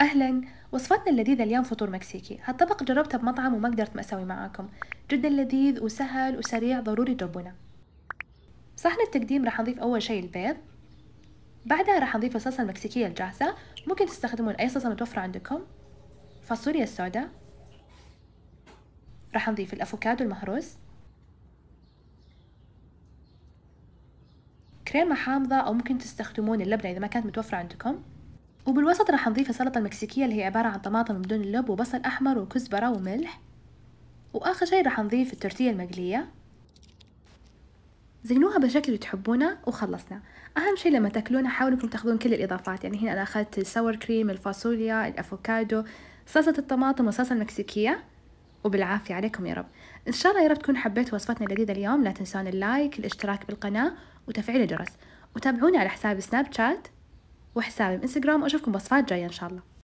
أهلا. وصفتنا اللذيذة اليوم فطور مكسيكي. هالطبق جربته بمطعم وما قدرت ما أسوي معاكم. جدا لذيذ وسهل وسريع، ضروري تجربونه. صحن التقديم راح نضيف أول شيء البيض، بعدها راح نضيف الصلصة المكسيكية الجاهزة، ممكن تستخدمون أي صلصة متوفرة عندكم، فاصوليا السوداء، راح نضيف الأفوكادو المهروس، كريمة حامضة أو ممكن تستخدمون اللبنة إذا ما كانت متوفرة عندكم، وبالوسط راح نضيف السلطة المكسيكية اللي هي عبارة عن طماطم بدون اللب وبصل أحمر وكزبرة وملح، وآخر شيء راح نضيف التورتية المقلية. زينوها بالشكل اللي تحبونه وخلصنا. أهم شيء لما تاكلونها حاولوا انكم تاخذون كل الإضافات، يعني هنا أنا أخذت الساور كريم، الفاصوليا، الأفوكادو، صلصة الطماطم والصلصة المكسيكية، وبالعافية عليكم يا رب. إن شاء الله يا رب تكونوا حبيتوا وصفتنا اللذيذة اليوم. لا تنسون اللايك، الاشتراك بالقناة، وتفعيل الجرس، وتابعوني على حساب سناب شات وحسابي بإنستغرام، وأشوفكم بوصفات جاية إن شاء الله.